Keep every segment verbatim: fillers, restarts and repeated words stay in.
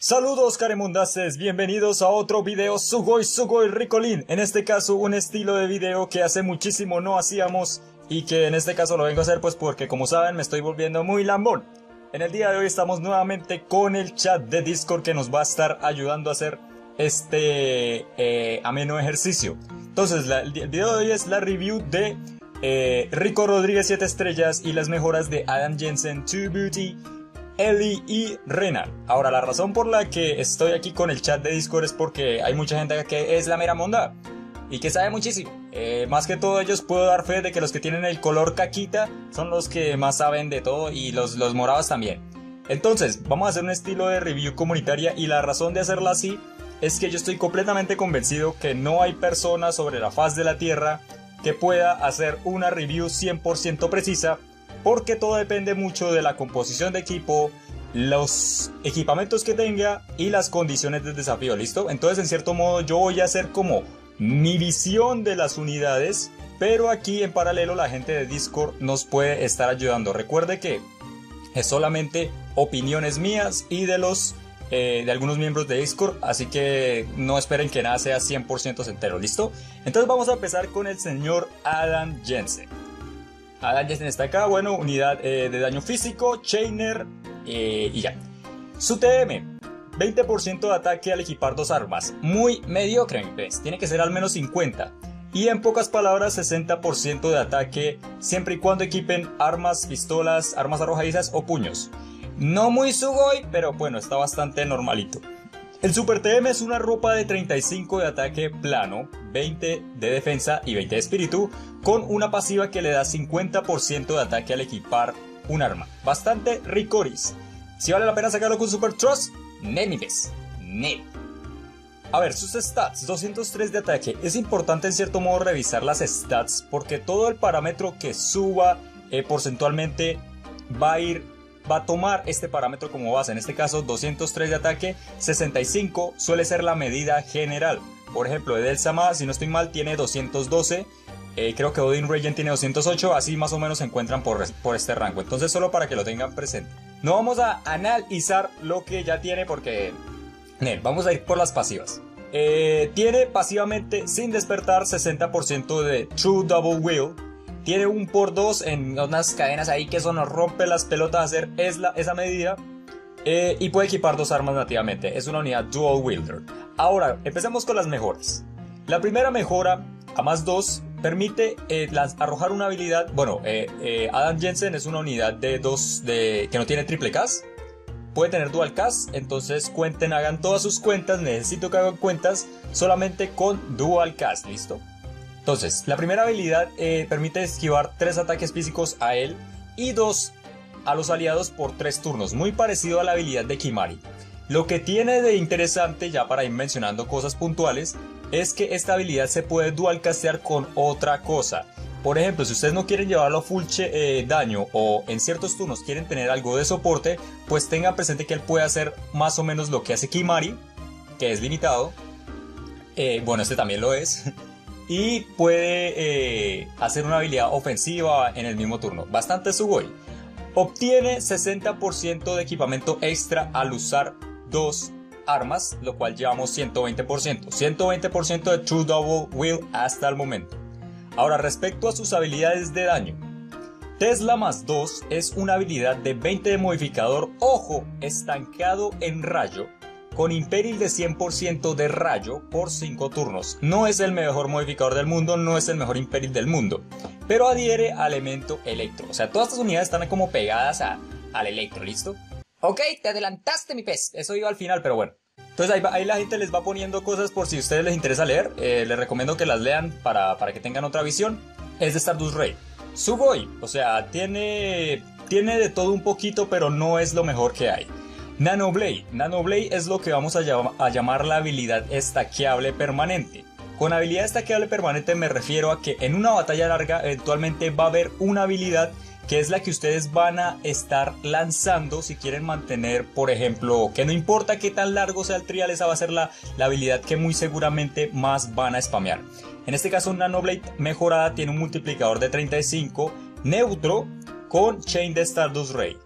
Saludos caremundases, bienvenidos a otro video Sugoi Sugoi Ricolin. En este caso un estilo de video que hace muchísimo no hacíamos y que en este caso lo vengo a hacer pues porque como saben me estoy volviendo muy lambón. En el día de hoy estamos nuevamente con el chat de Discord que nos va a estar ayudando a hacer este eh, ameno ejercicio. Entonces la, el video de hoy es la review de eh, Rico Rodríguez siete estrellas y las mejoras de Adam Jensen, Two Beauty, Ellie y Renan. Ahora la razón por la que estoy aquí con el chat de Discord es porque hay mucha gente que es la mera monda y que sabe muchísimo. Eh, más que todo ellos puedo dar fe de que los que tienen el color caquita son los que más saben de todo y los, los morados también. Entonces vamos a hacer un estilo de review comunitaria y la razón de hacerla así es que yo estoy completamente convencido que no hay persona sobre la faz de la tierra que pueda hacer una review cien por ciento precisa, porque todo depende mucho de la composición de equipo, los equipamientos que tenga y las condiciones del desafío, ¿listo? Entonces en cierto modo yo voy a hacer como mi visión de las unidades, pero aquí en paralelo la gente de Discord nos puede estar ayudando. Recuerde que es solamente opiniones mías y de los eh, de algunos miembros de Discord, así que no esperen que nada sea cien por ciento entero, ¿listo? Entonces vamos a empezar con el señor Adam Jensen. Adam Jensen está acá, bueno, unidad eh, de daño físico, Chainer eh, y ya. Su T M, veinte por ciento de ataque al equipar dos armas, muy mediocre, ¿ves? Tiene que ser al menos cincuenta. Y en pocas palabras, sesenta por ciento de ataque siempre y cuando equipen armas, pistolas, armas arrojadizas o puños. No muy sugoi, pero bueno, está bastante normalito. El Super T M es una ropa de treinta y cinco de ataque plano, veinte de defensa y veinte de espíritu, con una pasiva que le da cincuenta por ciento de ataque al equipar un arma. Bastante ricoris. Si vale la pena sacarlo con Super Trust, nenives, ne. A ver, sus stats, doscientos tres de ataque. Es importante en cierto modo revisar las stats porque todo el parámetro que suba eh, porcentualmente va a ir... va a tomar este parámetro como base. En este caso doscientos tres de ataque, sesenta y cinco suele ser la medida general. Por ejemplo, Edel Sama, si no estoy mal, tiene doscientos doce. eh, Creo que Odin Regent tiene doscientos ocho. Así más o menos se encuentran por, por este rango. Entonces solo para que lo tengan presente. No vamos a analizar lo que ya tiene porque eh, vamos a ir por las pasivas. eh, Tiene pasivamente sin despertar sesenta por ciento de True Double Wheel. Tiene un por dos en unas cadenas ahí que eso nos rompe las pelotas hacer es la, esa medida. Eh, y puede equipar dos armas nativamente. Es una unidad Dual Wielder. Ahora, empecemos con las mejoras. La primera mejora, a más dos, permite eh, las, arrojar una habilidad. Bueno, eh, eh, Adam Jensen es una unidad de dos de, que no tiene triple cast. Puede tener dual cast. Entonces cuenten, hagan todas sus cuentas. Necesito que hagan cuentas solamente con dual cast. ¿Listo? Entonces, la primera habilidad eh, permite esquivar tres ataques físicos a él y dos a los aliados por tres turnos, muy parecido a la habilidad de Kimari. Lo que tiene de interesante, ya para ir mencionando cosas puntuales, es que esta habilidad se puede dual castear con otra cosa. Por ejemplo, si ustedes no quieren llevarlo a full eh, daño o en ciertos turnos quieren tener algo de soporte, pues tengan presente que él puede hacer más o menos lo que hace Kimari, que es limitado. Eh, bueno, este también lo es. Y puede eh, hacer una habilidad ofensiva en el mismo turno. Bastante sugoi. Obtiene sesenta por ciento de equipamiento extra al usar dos armas, lo cual llevamos ciento veinte por ciento. ciento veinte por ciento de True Double Wheel hasta el momento. Ahora, respecto a sus habilidades de daño. Tesla más dos es una habilidad de veinte de modificador, ojo, estancado en rayo, con Imperil de cien por ciento de rayo por cinco turnos. No es el mejor modificador del mundo, no es el mejor Imperil del mundo, pero adhiere al elemento electro. O sea, todas estas unidades están como pegadas a, al electro, ¿listo? Ok, te adelantaste mi pez, eso iba al final, pero bueno. Entonces ahí, va, ahí la gente les va poniendo cosas por si a ustedes les interesa leer. eh, Les recomiendo que las lean para, para que tengan otra visión. Es de Stardust Ray. Sugoi, o sea, tiene, tiene de todo un poquito, pero no es lo mejor que hay. Nanoblade. Nanoblade es lo que vamos a, llam a llamar la habilidad estaqueable permanente. Con habilidad estaqueable permanente me refiero a que en una batalla larga eventualmente va a haber una habilidad que es la que ustedes van a estar lanzando si quieren mantener, por ejemplo, que no importa qué tan largo sea el trial, esa va a ser la, la habilidad que muy seguramente más van a spamear. En este caso Nanoblade mejorada tiene un multiplicador de treinta y cinco neutro con Chain de Stardust Ray.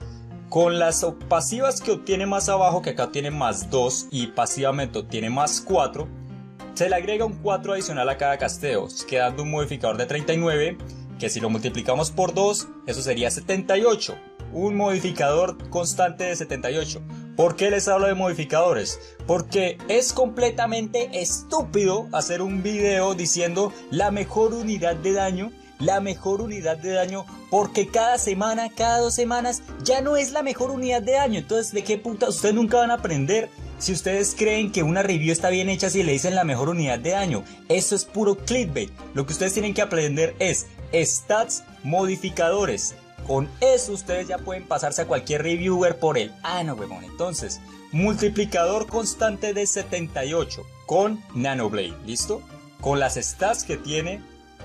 Con las pasivas que obtiene más abajo, que acá tiene más dos y pasivamente obtiene más cuatro, se le agrega un cuatro adicional a cada casteo, quedando un modificador de treinta y nueve, que si lo multiplicamos por dos, eso sería setenta y ocho. Un modificador constante de setenta y ocho. ¿Por qué les hablo de modificadores? Porque es completamente estúpido hacer un video diciendo la mejor unidad de daño, la mejor unidad de daño, porque cada semana, cada dos semanas, ya no es la mejor unidad de daño. Entonces, ¿de qué puta? Ustedes nunca van a aprender si ustedes creen que una review está bien hecha si le dicen la mejor unidad de daño. Eso es puro clickbait. Lo que ustedes tienen que aprender es stats, modificadores. Con eso ustedes ya pueden pasarse a cualquier reviewer por el ano, huevón. Entonces, multiplicador constante de setenta y ocho con Nanoblade, ¿listo? Con las stats que tiene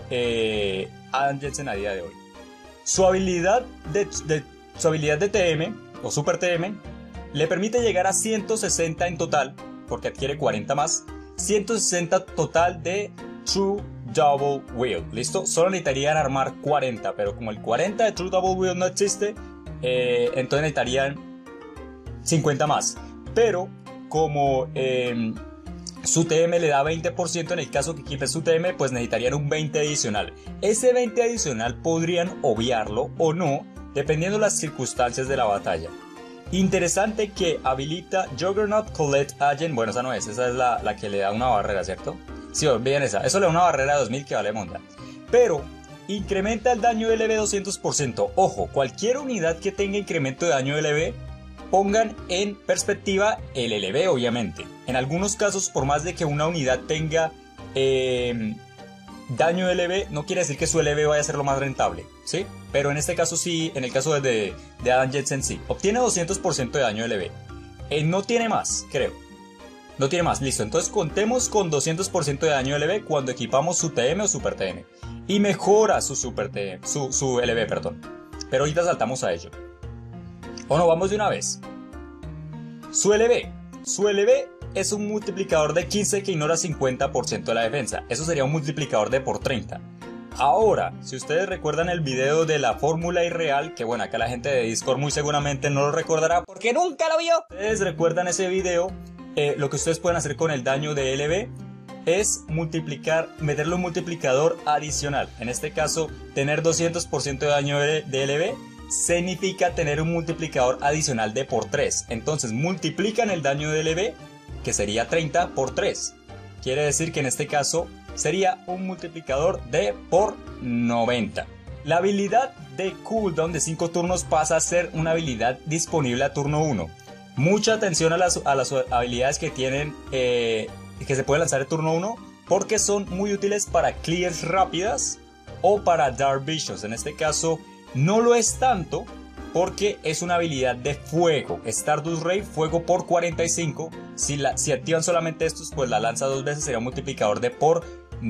eh, Adam Jensen a día de hoy. Su habilidad de, de, su habilidad de T M o Super T M le permite llegar a ciento sesenta en total, porque adquiere cuarenta más. ciento sesenta total de True Double Wield, ¿listo? Solo necesitarían armar cuarenta, pero como el cuarenta de True Double Wield no existe, eh, entonces necesitarían cincuenta más. Pero como eh, su T M le da veinte por ciento en el caso que equipe su T M, pues necesitarían un veinte adicional. Ese veinte adicional podrían obviarlo o no, dependiendo de las circunstancias de la batalla. Interesante que habilita Juggernaut Colette Agent. Bueno, esa no es, esa es la, la que le da una barrera, ¿cierto? Sí, olviden esa, eso le da una barrera de dos mil que vale monda. Pero incrementa el daño de L B doscientos por ciento. Ojo, cualquier unidad que tenga incremento de daño de L B, pongan en perspectiva el L B, obviamente. En algunos casos, por más de que una unidad tenga eh, daño de L B, no quiere decir que su L B vaya a ser lo más rentable, ¿sí? Pero en este caso sí, en el caso de, de Adam Jensen sí. Obtiene doscientos por ciento de daño de L B. Eh, no tiene más, creo. No tiene más, listo. Entonces contemos con doscientos por ciento de daño de L B cuando equipamos su T M o Super T M. Y mejora su Super T M, su, su L B, perdón. Pero ahorita saltamos a ello. O no, vamos de una vez. Su L B. Su L B es un multiplicador de quince que ignora cincuenta por ciento de la defensa. Eso sería un multiplicador de por treinta. Ahora, si ustedes recuerdan el video de la fórmula irreal, que bueno, acá la gente de Discord muy seguramente no lo recordará porque nunca lo vio. Ustedes recuerdan ese video. Eh, lo que ustedes pueden hacer con el daño de L B es multiplicar, meterle un multiplicador adicional. En este caso, tener doscientos por ciento de daño de, de L B significa tener un multiplicador adicional de por tres. Entonces multiplican el daño de L B, que sería treinta por tres. Quiere decir que en este caso sería un multiplicador de por noventa. La habilidad de cooldown de cinco turnos pasa a ser una habilidad disponible a turno uno. Mucha atención a las, a las habilidades que tienen, eh, que se pueden lanzar en turno uno, porque son muy útiles para clears rápidas o para Dark Visions. En este caso no lo es tanto porque es una habilidad de fuego. Stardust Ray, fuego por cuarenta y cinco. Si, la, si activan solamente estos, pues la lanza dos veces, sería un multiplicador de por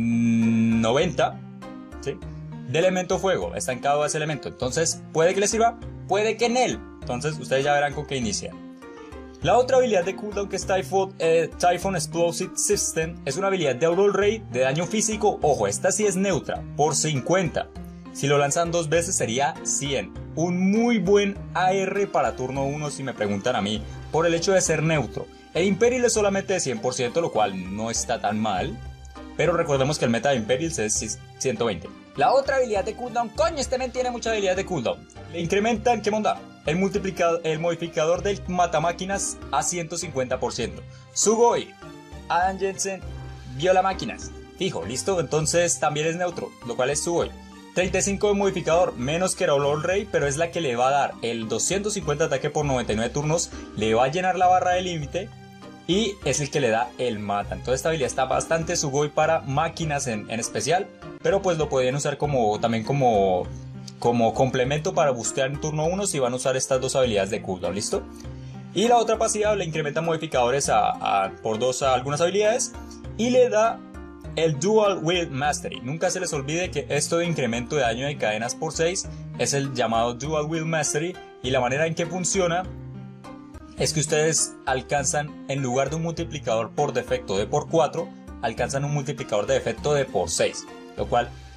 noventa, ¿sí? De elemento fuego, estancado a ese elemento. Entonces puede que les sirva, puede que en él. Entonces ustedes ya verán con qué inicia. La otra habilidad de cooldown, que es Typhon, eh, Typhon Explosive System, es una habilidad de Aurora Ray de daño físico. Ojo, esta sí es neutra, por cincuenta. Si lo lanzan dos veces sería cien. Un muy buen A R para turno uno si me preguntan a mí, por el hecho de ser neutro. El Imperial es solamente de cien por ciento, lo cual no está tan mal. Pero recordemos que el meta de Imperials es ciento veinte. La otra habilidad de cooldown, coño, este men tiene mucha habilidad de cooldown. Le incrementan, ¿qué monda? El, multiplicador, el modificador del matamáquinas a ciento cincuenta por ciento. Sugoi, Adam Jensen, viola máquinas. Fijo, listo, entonces también es neutro, lo cual es Sugoi. treinta y cinco de modificador, menos que Raúl Rey, pero es la que le va a dar el doscientos cincuenta ataque por noventa y nueve turnos, le va a llenar la barra de límite y es el que le da el mata. Entonces esta habilidad está bastante Sugoi para máquinas en, en especial, pero pues lo podrían usar como también como, como complemento para bustear en turno uno si van a usar estas dos habilidades de cooldown, ¿listo? Y la otra pasiva le incrementa modificadores a, a, por dos a algunas habilidades y le da el Dual Wield Mastery. Nunca se les olvide que esto de incremento de daño de cadenas por seis es el llamado Dual Wield Mastery, y la manera en que funciona es que ustedes alcanzan, en lugar de un multiplicador por defecto de por cuatro, alcanzan un multiplicador de defecto de por seis, lo cual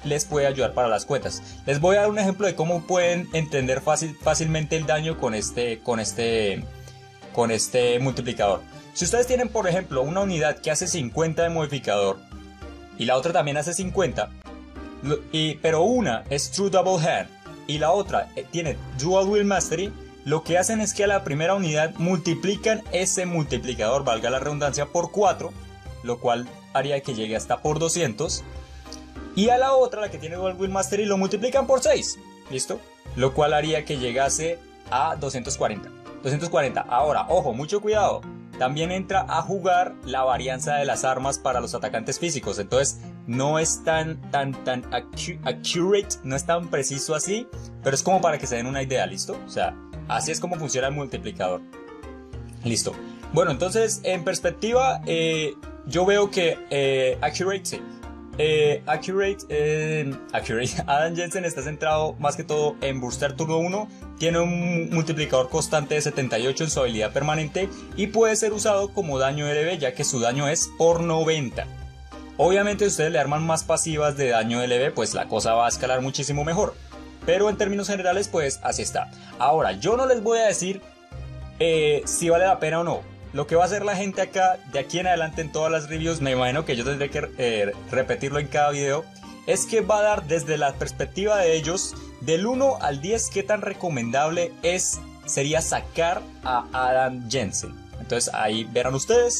les puede ayudar para las cuentas. Les voy a dar un ejemplo de cómo pueden entender fácil, fácilmente el daño con este, con este, con este multiplicador. Si ustedes tienen, por ejemplo, una unidad que hace cincuenta de modificador y la otra también hace cincuenta, y, pero una es True Double Hand y la otra tiene Dual Wheel Mastery, lo que hacen es que a la primera unidad multiplican ese multiplicador, valga la redundancia, por cuatro, lo cual haría que llegue hasta por doscientos. Y a la otra, la que tiene Dual Wheel Mastery, lo multiplican por seis. ¿Listo? Lo cual haría que llegase a doscientos cuarenta. doscientos cuarenta. Ahora, ojo, mucho cuidado. También entra a jugar la varianza de las armas para los atacantes físicos. Entonces, no es tan, tan, tan acu accurate, no es tan preciso así, pero es como para que se den una idea, ¿listo? O sea, así es como funciona el multiplicador. Listo. Bueno, entonces, en perspectiva, eh, yo veo que eh, accurate, sí. Eh, accurate, eh, accurate, Adam Jensen está centrado más que todo en Burster turno uno, tiene un multiplicador constante de setenta y ocho en su habilidad permanente y puede ser usado como daño L B ya que su daño es por noventa. Obviamente si ustedes le arman más pasivas de daño L B, pues la cosa va a escalar muchísimo mejor, pero en términos generales pues así está. Ahora yo no les voy a decir eh, si vale la pena o no. Lo que va a hacer la gente acá, de aquí en adelante en todas las reviews, me imagino que yo tendré que eh, repetirlo en cada video, es que va a dar desde la perspectiva de ellos, del uno al diez, qué tan recomendable es, sería sacar a Adam Jensen. Entonces ahí verán ustedes.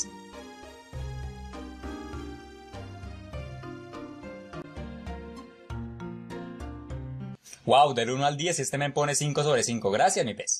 Wow, del uno al diez, este me pone cinco sobre cinco. Gracias, mi pez.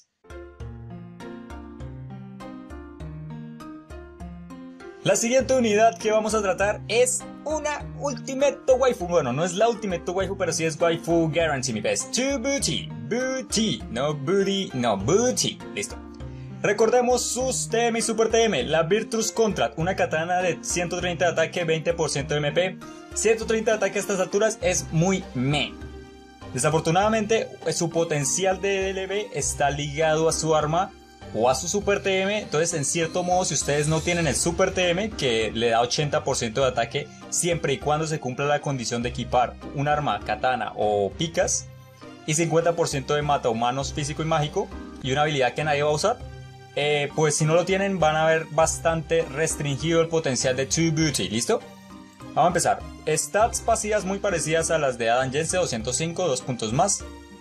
La siguiente unidad que vamos a tratar es una Ultimate Waifu. Bueno, no es la Ultimate Waifu, pero sí es Waifu Guarantee, mi pez. To Booty, Booty, no Booty, no Booty. Listo. Recordemos sus T M y Super T M. La Virtus Contract, una katana de ciento treinta de ataque, veinte por ciento de M P. ciento treinta de ataque a estas alturas es muy meh. Desafortunadamente, su potencial de L B está ligado a su arma o a su Super T M, entonces en cierto modo si ustedes no tienen el Super T M que le da ochenta por ciento de ataque siempre y cuando se cumpla la condición de equipar un arma, katana o picas y cincuenta por ciento de mata humanos físico y mágico y una habilidad que nadie va a usar, eh, pues si no lo tienen van a ver bastante restringido el potencial de To Booty. ¿Listo? Vamos a empezar. Stats pasivas muy parecidas a las de Adam Jensen, doscientos cinco, dos puntos más.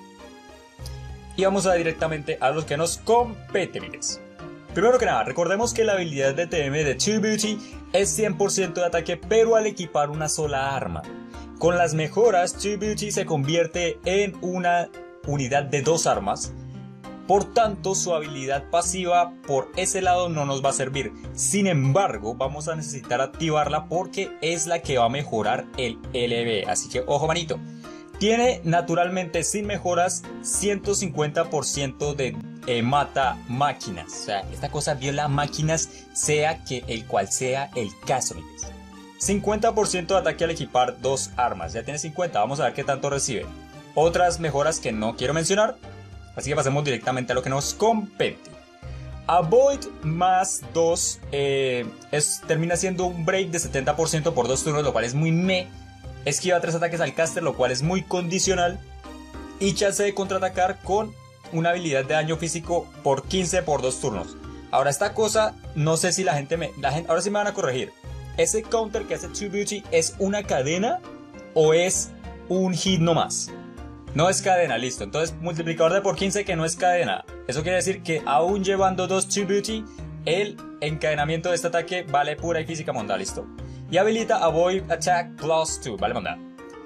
Y vamos a directamente a los que nos competen. Primero que nada, recordemos que la habilidad de T M de To Booty es cien por ciento de ataque, pero al equipar una sola arma. Con las mejoras, To Booty se convierte en una unidad de dos armas. Por tanto, su habilidad pasiva por ese lado no nos va a servir. Sin embargo, vamos a necesitar activarla porque es la que va a mejorar el L B. Así que, ojo manito. Tiene naturalmente sin mejoras ciento cincuenta por ciento de eh, mata máquinas. O sea, esta cosa viola máquinas sea que el cual sea el caso. cincuenta por ciento de ataque al equipar dos armas. Ya tiene cincuenta, vamos a ver qué tanto recibe. Otras mejoras que no quiero mencionar. Así que pasemos directamente a lo que nos compete. Avoid más dos eh, es, termina siendo un break de setenta por ciento por dos turnos, lo cual es muy meh. Esquiva tres ataques al caster, lo cual es muy condicional. Y chance de contraatacar con una habilidad de daño físico por quince por dos turnos. Ahora esta cosa, no sé si la gente me... La gente, ahora sí me van a corregir. ¿Ese counter que hace To Booty es una cadena o es un hit nomás? No es cadena, listo. Entonces multiplicador de por quince que no es cadena. Eso quiere decir que aún llevando dos To Booty, el encadenamiento de este ataque vale pura y física monda, listo. Y habilita Avoid Attack Plus dos, vale monda.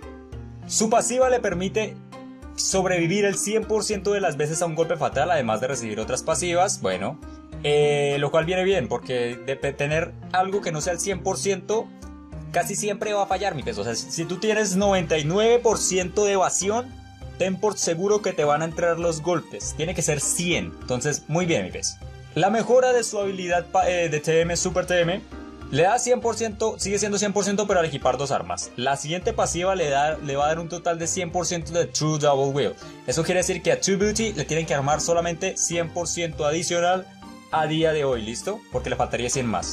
Su pasiva le permite sobrevivir el cien por ciento de las veces a un golpe fatal, además de recibir otras pasivas, bueno, eh, lo cual viene bien, porque de tener algo que no sea el cien por ciento, casi siempre va a fallar, mi peso. O sea, si tú tienes noventa y nueve por ciento de evasión, ten por seguro que te van a entrar los golpes, tiene que ser cien, entonces muy bien, mi peso. La mejora de su habilidad eh, de T M, Super T M, le da cien por ciento, sigue siendo cien por ciento pero al equipar dos armas. La siguiente pasiva le, da, le va a dar un total de cien por ciento de True Double Wheel. Eso quiere decir que a To Booty le tienen que armar solamente cien por ciento adicional a día de hoy, ¿listo? Porque le faltaría cien más.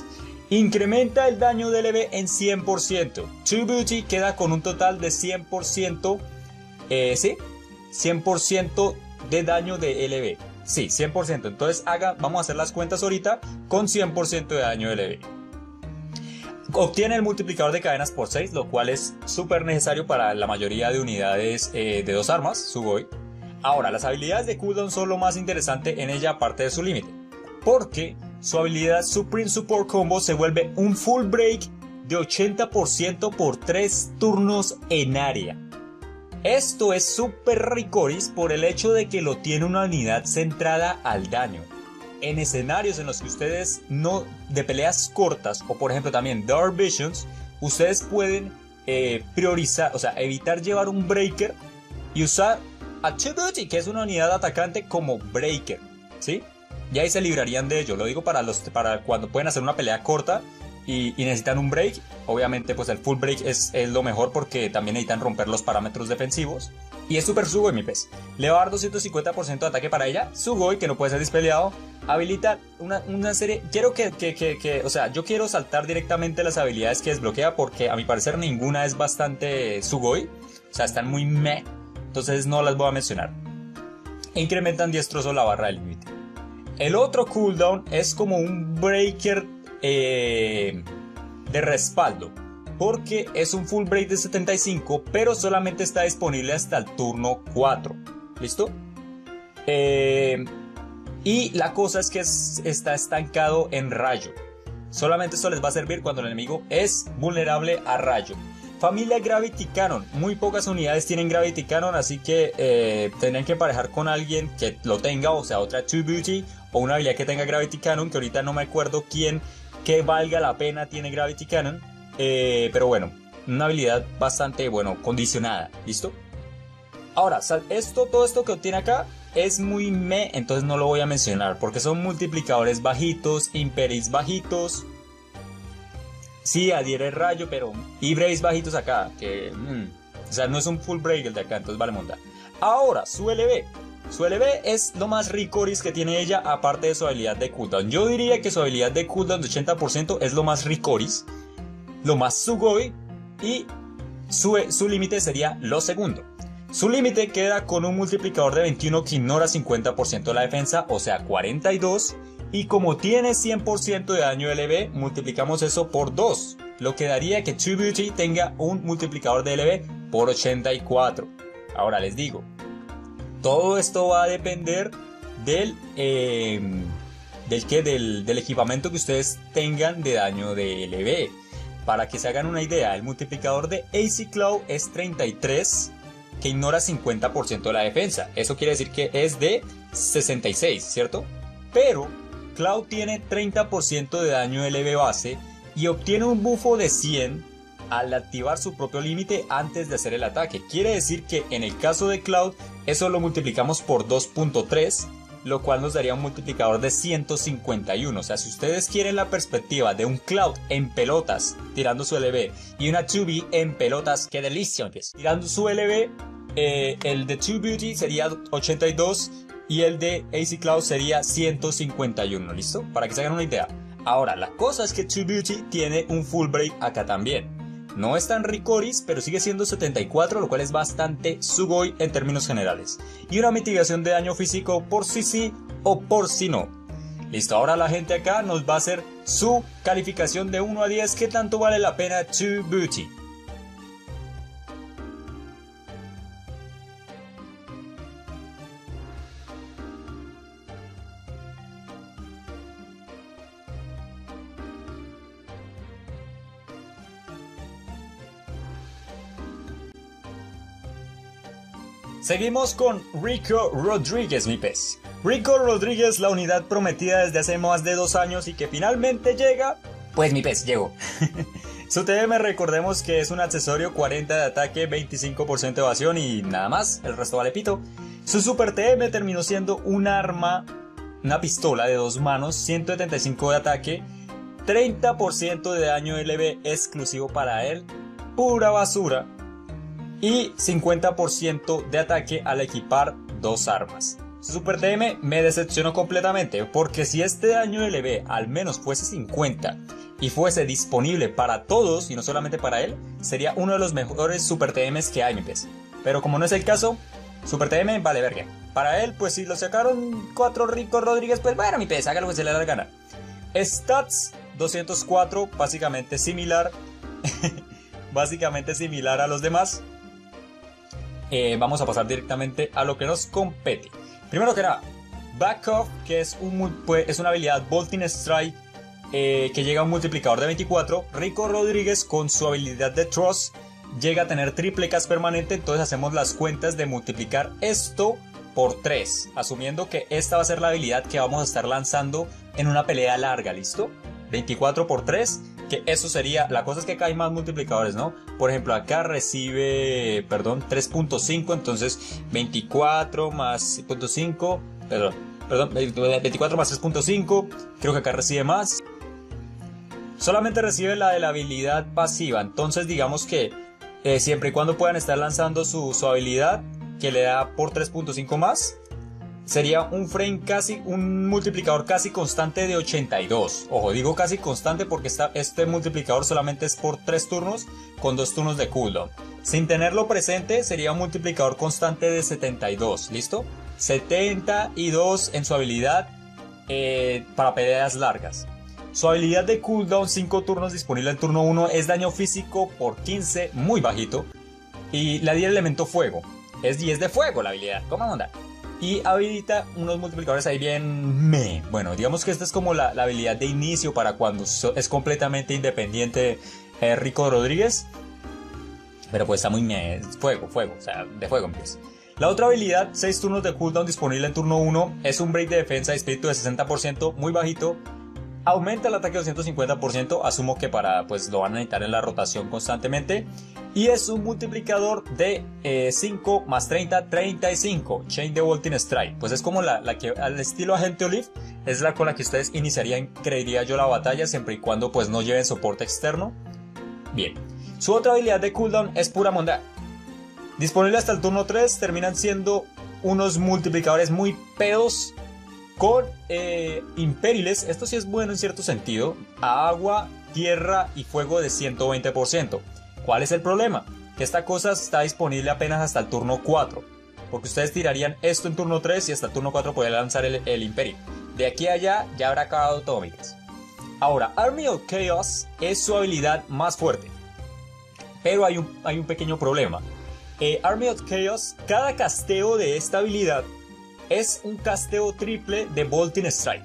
Incrementa el daño de L B en cien por ciento. True Beauty queda con un total de cien por ciento. Eh, ¿Sí? cien por ciento de daño de L B. Sí, cien por ciento. Entonces haga, vamos a hacer las cuentas ahorita con cien por ciento de daño de L B. Obtiene el multiplicador de cadenas por seis, lo cual es súper necesario para la mayoría de unidades eh, de dos armas, Sugoi. Ahora, las habilidades de cooldown son lo más interesante en ella aparte de su límite, porque su habilidad Supreme Support Combo se vuelve un full break de ochenta por ciento por tres turnos en área. Esto es súper ricoris por el hecho de que lo tiene una unidad centrada al daño. En escenarios en los que ustedes no, de peleas cortas, o por ejemplo también Dark Visions, ustedes pueden eh, priorizar, o sea, evitar llevar un breaker y usar a True Beauty, que es una unidad atacante, como breaker, ¿sí? Y ahí se librarían de ello. Lo digo para, los, para cuando pueden hacer una pelea corta y, y necesitan un break. Obviamente pues el full break es, es lo mejor, porque también necesitan romper los parámetros defensivos. Y es super Sugoi, mi pez. Le va a dar doscientos cincuenta por ciento de ataque para ella. Sugoi, que no puede ser dispeleado, habilita una, una serie... Quiero que, que, que, que... O sea, yo quiero saltar directamente las habilidades que desbloquea, porque a mi parecer ninguna es bastante Sugoi. O sea, están muy meh. Entonces no las voy a mencionar. Incrementan diez trozos la barra del límite. El otro cooldown es como un breaker eh, de respaldo, porque es un full break de setenta y cinco, pero solamente está disponible hasta el turno cuatro. ¿Listo? Eh, y la cosa es que es, está estancado en rayo. Solamente esto les va a servir cuando el enemigo es vulnerable a rayo. Familia Gravity Cannon. Muy pocas unidades tienen Gravity Cannon, así que eh, tendrían que emparejar con alguien que lo tenga, o sea, otra True Beauty o una habilidad que tenga Gravity Cannon, que ahorita no me acuerdo quién que valga la pena tiene Gravity Cannon. Eh, pero bueno, una habilidad bastante, bueno, condicionada. ¿Listo? Ahora, esto, todo esto que obtiene acá es muy meh, entonces no lo voy a mencionar, porque son multiplicadores bajitos, imperis bajitos. Sí, adhiere rayo, pero... Y breaks bajitos acá, que... Mmm, o sea, no es un full break el de acá, entonces vale monda. Ahora, su L B. Su L B es lo más ricoris que tiene ella, aparte de su habilidad de cooldown. Yo diría que su habilidad de cooldown de ochenta por ciento es lo más ricoris, lo más Sugoi, y su, su límite sería lo segundo. Su límite queda con un multiplicador de veintiuno que ignora cincuenta por ciento de la defensa, o sea, cuarenta y dos. Y como tiene cien por ciento de daño L B, multiplicamos eso por dos, lo que daría que True Beauty tenga un multiplicador de L B por ochenta y cuatro. Ahora les digo, todo esto va a depender del, eh, del, que, del, del equipamiento que ustedes tengan de daño de L B. Para que se hagan una idea, el multiplicador de A C Claw es treinta y tres, que ignora cincuenta por ciento de la defensa. Eso quiere decir que es de sesenta y seis, ¿cierto? Pero Cloud tiene treinta por ciento de daño L B base y obtiene un bufo de cien al activar su propio límite antes de hacer el ataque. Quiere decir que en el caso de Cloud, eso lo multiplicamos por dos punto tres, lo cual nos daría un multiplicador de ciento cincuenta y uno. O sea, si ustedes quieren la perspectiva de un Cloud en pelotas tirando su L B y una two B en pelotas, ¡qué delicia! Tirando su L B, eh, el de True Beauty sería ochenta y dos y el de A C Cloud sería ciento cincuenta y uno. ¿Listo? Para que se hagan una idea. Ahora, la cosa es que True Beauty tiene un full break acá también. No es tan ricoris, pero sigue siendo setenta y cuatro, lo cual es bastante Sugoi en términos generales. Y una mitigación de daño físico por sí sí o por sí no. Listo, ahora la gente acá nos va a hacer su calificación de uno a diez. ¿Qué tanto vale la pena True Beauty? Seguimos con Rico Rodríguez, mi pez. Rico Rodríguez, la unidad prometida desde hace más de dos años y que finalmente llega. Pues mi pez, llegó. Su T M, recordemos que es un accesorio, cuarenta de ataque, veinticinco por ciento de evasión y nada más, el resto vale pito. Su Super T M terminó siendo un arma, una pistola de dos manos, ciento setenta y cinco de ataque, treinta por ciento de daño L B exclusivo para él, pura basura. Y cincuenta por ciento de ataque al equipar dos armas. Su Super T M me decepcionó completamente, porque si este daño L B al menos fuese cincuenta y fuese disponible para todos y no solamente para él, sería uno de los mejores Super T Ms que hay, mi pez. Pero como no es el caso, Super T M vale verga. Para él, pues si lo sacaron cuatro Rico Rodríguez, pues bueno, mi pez, haga lo que se le da la gana. Stats doscientos cuatro, básicamente similar. básicamente similar a los demás. Eh, vamos a pasar directamente a lo que nos compete. Primero que nada, Back Off, que es, un, pues, es una habilidad Bolting Strike eh, que llega a un multiplicador de veinticuatro. Rico Rodríguez con su habilidad de Trust llega a tener triple cast permanente, entonces hacemos las cuentas de multiplicar esto por tres, asumiendo que esta va a ser la habilidad que vamos a estar lanzando en una pelea larga, ¿listo? veinticuatro por tres, que eso sería, la cosa es que acá hay más multiplicadores, ¿no? Por ejemplo, acá recibe, perdón, tres punto cinco, entonces veinticuatro más seis punto cinco, perdón, perdón, veinticuatro más tres punto cinco, creo que acá recibe más. Solamente recibe la de la habilidad pasiva, entonces digamos que eh, siempre y cuando puedan estar lanzando su, su habilidad, que le da por tres punto cinco más, sería un frame casi, un multiplicador casi constante de ochenta y dos. Ojo, digo casi constante porque esta, este multiplicador solamente es por tres turnos con dos turnos de cooldown. Sin tenerlo presente sería un multiplicador constante de setenta y dos, ¿listo? setenta y dos en su habilidad eh, para peleas largas. Su habilidad de cooldown cinco turnos disponible en turno uno es daño físico por quince, muy bajito. Y la di el elemento fuego. Es diez de fuego la habilidad, ¿cómo onda? Y habilita unos multiplicadores ahí bien me. Bueno, digamos que esta es como la, la habilidad de inicio para cuando es completamente independiente eh, Rico Rodríguez. Pero pues está muy me. Fuego, fuego, o sea, de fuego empieza. La otra habilidad, seis turnos de cooldown disponible en turno uno, es un break de defensa de espíritu de sesenta por ciento, muy bajito. Aumenta el ataque doscientos cincuenta por ciento, asumo que para, pues lo van a necesitar en la rotación constantemente. Y es un multiplicador de eh, cinco más treinta, treinta y cinco. Chain de Bolting Strike. Pues es como la, la que al estilo Agente Olive es la con la que ustedes iniciarían, creería yo, la batalla, siempre y cuando pues no lleven soporte externo. Bien. Su otra habilidad de cooldown es pura mondad. Disponible hasta el turno tres, terminan siendo unos multiplicadores muy pedos con eh, imperiles. Esto sí es bueno en cierto sentido. A agua, tierra y fuego de ciento veinte por ciento. ¿Cuál es el problema? Que esta cosa está disponible apenas hasta el turno cuatro. Porque ustedes tirarían esto en turno tres y hasta el turno cuatro podrían lanzar el, el Imperio. De aquí a allá ya habrá acabado todo, amigos. Ahora, Army of Chaos es su habilidad más fuerte. Pero hay un, hay un pequeño problema. Eh, Army of Chaos, cada casteo de esta habilidad es un casteo triple de Bolting Strike.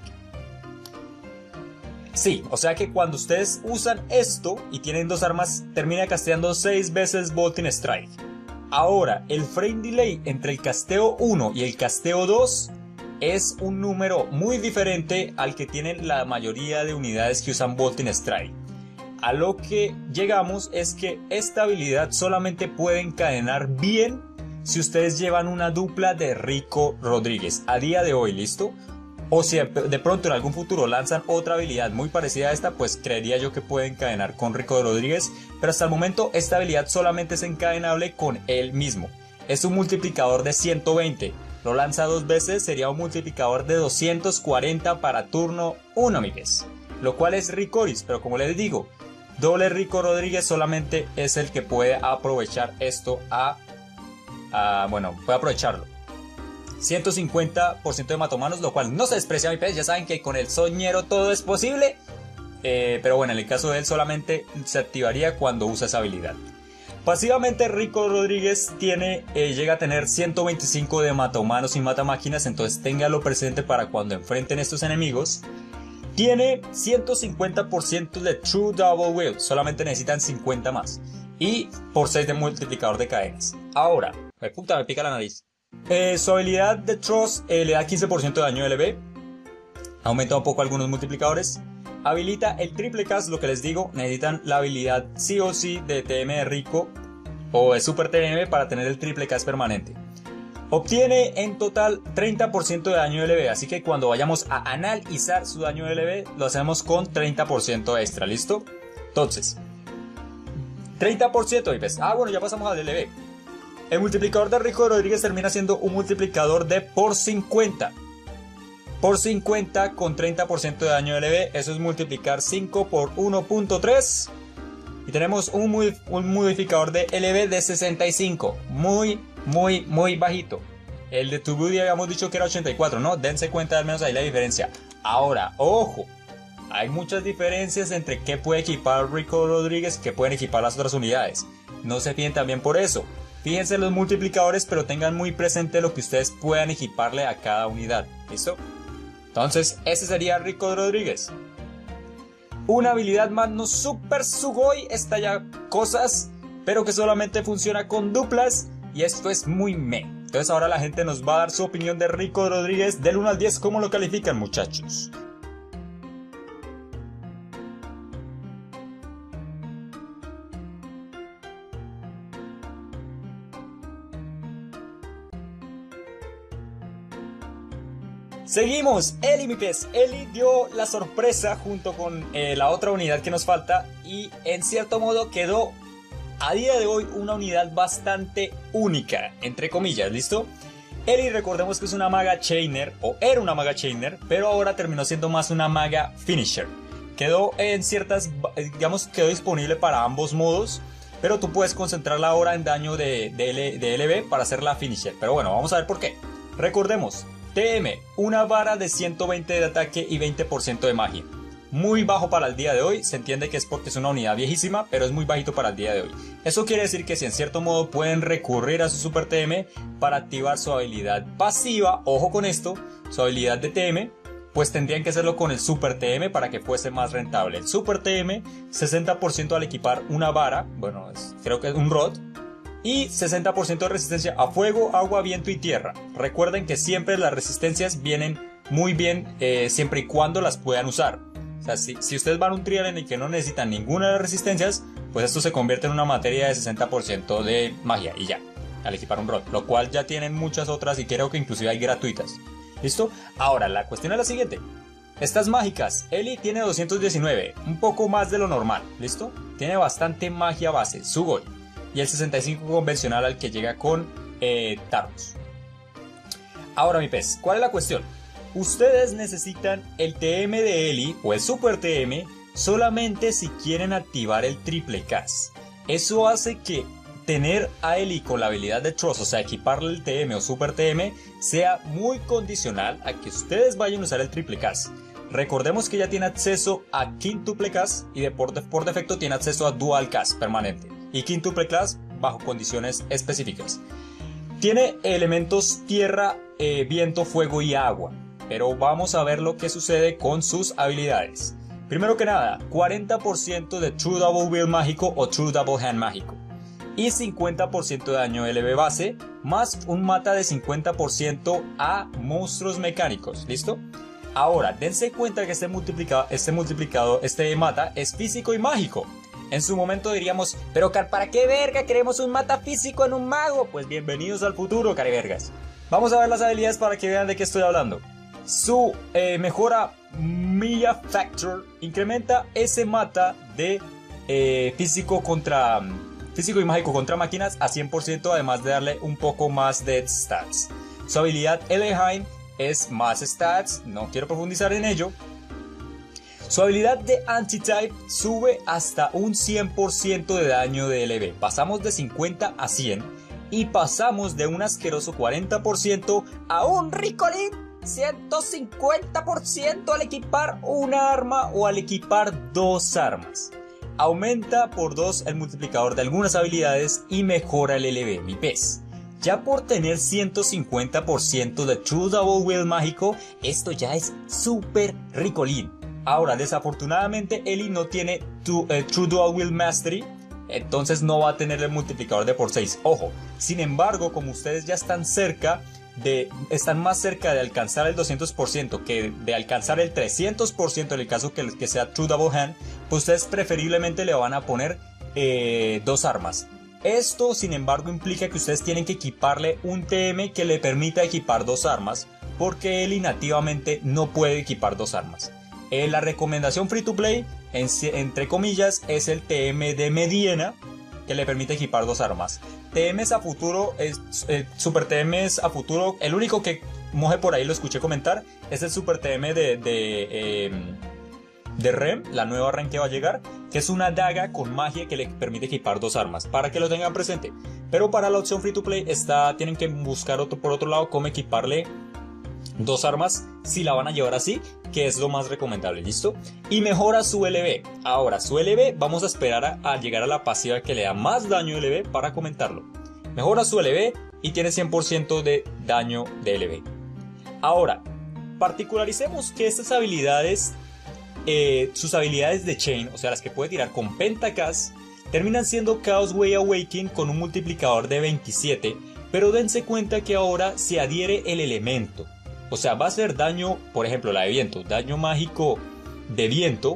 Sí, o sea que cuando ustedes usan esto y tienen dos armas, termina casteando seis veces Bolting Strike. Ahora, el frame delay entre el casteo uno y el casteo dos es un número muy diferente al que tienen la mayoría de unidades que usan Bolting Strike. A lo que llegamos es que esta habilidad solamente puede encadenar bien si ustedes llevan una dupla de Rico Rodríguez a día de hoy, ¿listo? O si de pronto en algún futuro lanzan otra habilidad muy parecida a esta, pues creería yo que puede encadenar con Rico Rodríguez. Pero hasta el momento esta habilidad solamente es encadenable con él mismo. Es un multiplicador de ciento veinte. Lo lanza dos veces, sería un multiplicador de doscientos cuarenta para turno uno, amigues. Lo cual es Ricoris, pero como les digo, doble Rico Rodríguez solamente es el que puede aprovechar esto a... a bueno, puede aprovecharlo. ciento cincuenta por ciento de matomanos, lo cual no se desprecia, mi pez. Ya saben que con el soñero todo es posible. Eh, pero bueno, en el caso de él solamente se activaría cuando usa esa habilidad. Pasivamente Rico Rodríguez tiene, eh, llega a tener ciento veinticinco de matomanos y matamáquinas. Entonces téngalo presente para cuando enfrenten estos enemigos. Tiene ciento cincuenta por ciento de True Double Wield. Solamente necesitan cincuenta más. Y por seis de multiplicador de cadenas. Ahora, me puta, me pica la nariz. Eh, su habilidad de Trust eh, le da quince por ciento de daño L B. Aumenta un poco algunos multiplicadores. Habilita el triple cast, lo que les digo. Necesitan la habilidad sí o sí de T M de Rico o de Super T M para tener el triple cast permanente. Obtiene en total treinta por ciento de daño L B. Así que cuando vayamos a analizar su daño L B, lo hacemos con treinta por ciento extra. ¿Listo? Entonces, treinta por ciento. Y pues, ah, bueno, ya pasamos al L B. El multiplicador de Rico Rodríguez termina siendo un multiplicador de por cincuenta. por cincuenta con treinta por ciento de daño de L B. Eso es multiplicar cinco por uno punto tres. Y tenemos un, un modificador de L B de sesenta y cinco. Muy, muy, muy bajito. El de Tubudi habíamos dicho que era ochenta y cuatro, ¿no? Dense cuenta al menos ahí la diferencia. Ahora, ojo. Hay muchas diferencias entre qué puede equipar Rico Rodríguez y qué pueden equipar las otras unidades. No se fíen también por eso. Fíjense en los multiplicadores, pero tengan muy presente lo que ustedes puedan equiparle a cada unidad. ¿Listo? Entonces, ese sería Rico Rodríguez. Una habilidad Magno Super Sugoi estalla cosas, pero que solamente funciona con duplas. Y esto es muy meh. Entonces ahora la gente nos va a dar su opinión de Rico Rodríguez. Del uno al diez, ¿cómo lo califican, muchachos? Seguimos, Eli mi pez. Eli dio la sorpresa junto con eh, la otra unidad que nos falta y en cierto modo quedó a día de hoy una unidad bastante única, entre comillas, ¿listo? Eli, recordemos que es una maga chainer, o era una maga chainer, pero ahora terminó siendo más una maga finisher. Quedó en ciertas, digamos, quedó disponible para ambos modos, pero tú puedes concentrarla ahora en daño de, de, L, de L B para hacer la finisher. Pero bueno, vamos a ver por qué. Recordemos, T M, una vara de ciento veinte de ataque y veinte por ciento de magia. Muy bajo para el día de hoy, se entiende que es porque es una unidad viejísima, pero es muy bajito para el día de hoy. Eso quiere decir que si en cierto modo pueden recurrir a su Super T M para activar su habilidad pasiva, ojo con esto, su habilidad de T M, pues tendrían que hacerlo con el Super T M para que fuese más rentable. El Super T M, sesenta por ciento al equipar una vara, bueno, es, creo que es un rod, y sesenta por ciento de resistencia a fuego, agua, viento y tierra. Recuerden que siempre las resistencias vienen muy bien eh, siempre y cuando las puedan usar. O sea, si, si ustedes van a un trial en el que no necesitan ninguna de las resistencias, pues esto se convierte en una materia de sesenta por ciento de magia y ya, al equipar un rod. Lo cual ya tienen muchas otras y creo que inclusive hay gratuitas. ¿Listo? Ahora, la cuestión es la siguiente. Estas mágicas, Eli tiene doscientos diecinueve, un poco más de lo normal, ¿listo? Tiene bastante magia base, Sugoi. Y el sesenta y cinco convencional al que llega con eh, Tarros. Ahora mi pez, ¿cuál es la cuestión? Ustedes necesitan el T M de Eli o el Super T M solamente si quieren activar el triple cast. Eso hace que tener a Eli con la habilidad de Trust, o sea equiparle el T M o Super T M, sea muy condicional a que ustedes vayan a usar el triple cast. Recordemos que ya tiene acceso a quintuple cast y de por, de, por defecto tiene acceso a dual cast permanente. Y quintuple cast bajo condiciones específicas. Tiene elementos tierra, eh, viento, fuego y agua. Pero vamos a ver lo que sucede con sus habilidades. Primero que nada, cuarenta por ciento de True Double Wheel mágico o True Double Hand mágico. Y cincuenta por ciento de daño L B base, más un mata de cincuenta por ciento a monstruos mecánicos. ¿Listo? Ahora, dense cuenta que este multiplicado, este multiplicado, este mata es físico y mágico. En su momento diríamos, pero ¿para qué verga queremos un mata físico en un mago? Pues bienvenidos al futuro, carivergas. Vamos a ver las habilidades para que vean de qué estoy hablando. Su eh, mejora Milla Factor incrementa ese mata de eh, físico contra físico y mágico contra máquinas a cien por ciento, además de darle un poco más de stats. Su habilidad Eleheim es más stats, no quiero profundizar en ello. Su habilidad de Anti-Type sube hasta un cien por ciento de daño de L B. Pasamos de cincuenta a cien y pasamos de un asqueroso cuarenta por ciento a un Ricolin ciento cincuenta por ciento al equipar una arma o al equipar dos armas. Aumenta por dos el multiplicador de algunas habilidades y mejora el L B, mi pez. Ya por tener ciento cincuenta por ciento de True Double Wheel mágico, esto ya es súper Ricolin. Ahora, desafortunadamente, Eli no tiene tu, eh, True Dual Wheel Mastery, entonces no va a tener el multiplicador de por seis. Ojo, sin embargo, como ustedes ya están cerca de, están más cerca de alcanzar el doscientos por ciento que de alcanzar el trescientos por ciento en el caso que, que sea True Double Hand, pues ustedes preferiblemente le van a poner eh, dos armas. Esto, sin embargo, implica que ustedes tienen que equiparle un T M que le permita equipar dos armas, porque Eli nativamente no puede equipar dos armas. Eh, la recomendación free to play, en, entre comillas, es el T M de Mediena, que le permite equipar dos armas. T Ms a futuro, es, eh, Super T Ms a futuro, el único que moje por ahí lo escuché comentar es el Super T M de, de, eh, de R E M, la nueva R E M que va a llegar, que es una daga con magia que le permite equipar dos armas, para que lo tengan presente. Pero para la opción free to play está, tienen que buscar otro, por otro lado cómo equiparle dos armas si la van a llevar así, que es lo más recomendable, ¿listo? Y mejora su L B. Ahora, su L B vamos a esperar a, a llegar a la pasiva que le da más daño L B para comentarlo. Mejora su L B y tiene cien por ciento de daño de L B. Ahora, particularicemos que estas habilidades, eh, sus habilidades de Chain, o sea las que puede tirar con Pentacast, terminan siendo Chaos Way Awakening con un multiplicador de veintisiete, pero dense cuenta que ahora se adhiere el elemento. O sea, va a hacer daño, por ejemplo, la de viento, daño mágico de viento,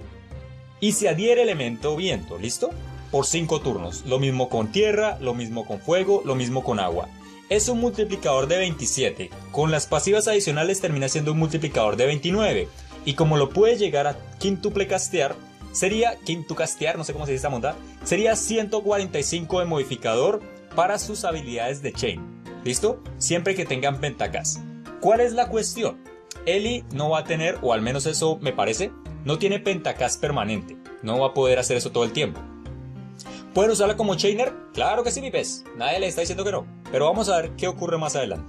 y se adhiere elemento viento, ¿listo? Por cinco turnos. Lo mismo con tierra, lo mismo con fuego, lo mismo con agua. Es un multiplicador de veintisiete. Con las pasivas adicionales termina siendo un multiplicador de veintinueve. Y como lo puede llegar a quintuple castear, sería, quintucastear, no sé cómo se dice esta montada, sería ciento cuarenta y cinco de modificador para sus habilidades de Chain. ¿Listo? Siempre que tengan Pentacast. ¿Cuál es la cuestión? Ellie no va a tener, o al menos eso me parece, no tiene Pentacast permanente. No va a poder hacer eso todo el tiempo. ¿Pueden usarla como Chainer? Claro que sí, mi pez. Nadie le está diciendo que no. Pero vamos a ver qué ocurre más adelante.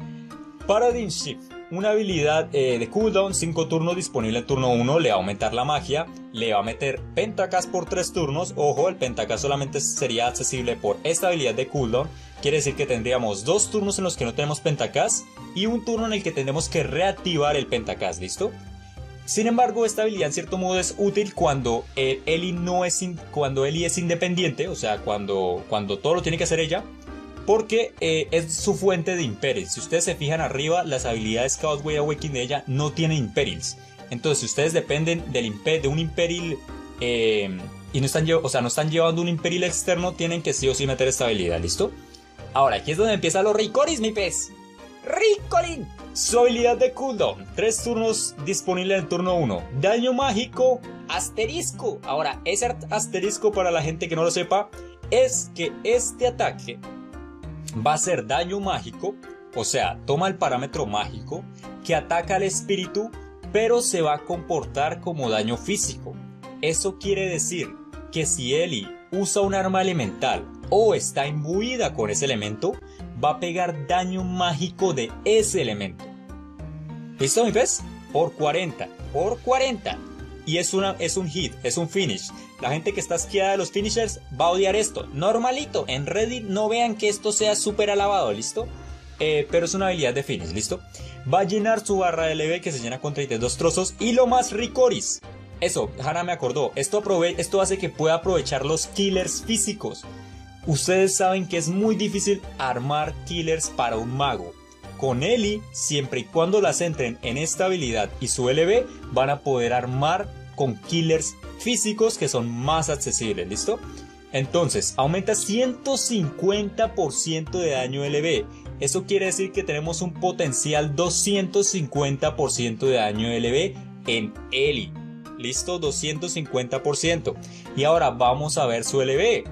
Paradigm Shift. Una habilidad eh, de cooldown, cinco turnos disponible en turno uno. Le va a aumentar la magia. Le va a meter Pentacast por tres turnos. Ojo, el Pentacast solamente sería accesible por esta habilidad de cooldown. Quiere decir que tendríamos dos turnos en los que no tenemos Pentacast y un turno en el que tenemos que reactivar el Pentacast, ¿listo? Sin embargo, esta habilidad en cierto modo es útil cuando eh, Ellie no es in, cuando Ellie es independiente, o sea, cuando, cuando todo lo tiene que hacer ella, porque eh, es su fuente de Imperils. Si ustedes se fijan arriba, las habilidades Chaos Way Awakening de ella no tienen Imperils. Entonces, si ustedes dependen del imper, de un Imperil eh, y no están, o sea, no están llevando un Imperil externo, tienen que sí o sí meter esta habilidad, ¿listo? Ahora, aquí es donde empiezan los Ricoris, mi pez. ¡Ricolin! Su habilidad de cooldown, tres turnos disponible en el turno uno. Daño mágico, asterisco. Ahora, ese asterisco, para la gente que no lo sepa, es que este ataque va a ser daño mágico. O sea, toma el parámetro mágico que ataca al espíritu, pero se va a comportar como daño físico. Eso quiere decir que si Ellie usa un arma elemental o está imbuida con ese elemento, va a pegar daño mágico de ese elemento. ¿Listo, mi pez? Por cuarenta. Por cuarenta. Y es, una, es un hit, es un finish. La gente que está asqueada de los finishers va a odiar esto. Normalito. En Reddit no vean que esto sea súper alabado, ¿listo? Eh, pero es una habilidad de finish, ¿listo? Va a llenar su barra de L B, que se llena con treinta y dos trozos. Y lo más ricoris. Eso, Hannah me acordó. Esto, aprove esto hace que pueda aprovechar los killers físicos. Ustedes saben que es muy difícil armar killers para un mago. Con Ellie, siempre y cuando las entren en esta habilidad y su L B, van a poder armar con killers físicos que son más accesibles, ¿listo? Entonces, aumenta ciento cincuenta por ciento de daño L B. Eso quiere decir que tenemos un potencial doscientos cincuenta por ciento de daño L B en Ellie. ¿Listo? doscientos cincuenta por ciento. Y ahora vamos a ver su L B.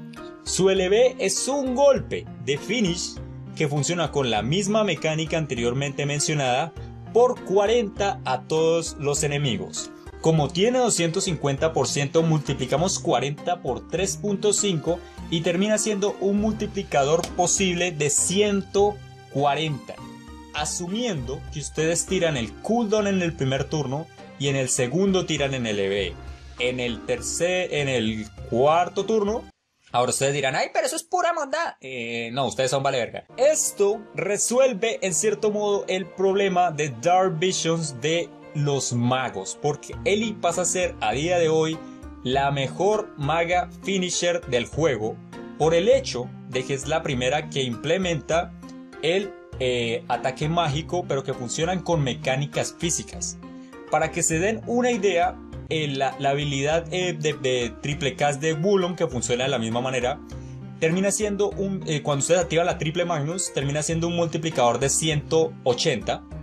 Su L B es un golpe de finish que funciona con la misma mecánica anteriormente mencionada por cuarenta a todos los enemigos. Como tiene doscientos cincuenta por ciento, multiplicamos cuarenta por tres punto cinco y termina siendo un multiplicador posible de ciento cuarenta. Asumiendo que ustedes tiran el cooldown en el primer turno y en el segundo tiran en el L B. En el tercer, en el cuarto turno, ahora ustedes dirán, ay, pero eso es pura maldad. Eh, no, ustedes son vale verga. Esto resuelve en cierto modo el problema de Dark Visions de los magos, porque Ellie pasa a ser a día de hoy la mejor maga finisher del juego por el hecho de que es la primera que implementa el eh, ataque mágico, pero que funcionan con mecánicas físicas. Para que se den una idea, eh, la, la habilidad eh, de, de triple cast de Wulong, que funciona de la misma manera, termina siendo un, eh, cuando ustedes activan la triple Magnus, termina siendo un multiplicador de ciento ochenta.